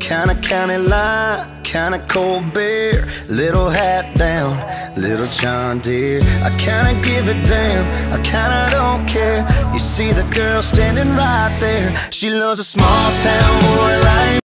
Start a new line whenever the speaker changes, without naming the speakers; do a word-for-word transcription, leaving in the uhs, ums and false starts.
kinda county line, kinda cold beer. Little hat down, little John Deere. I kinda give a damn, I kinda don't care. You see the girl standing right there, she loves a small town boy like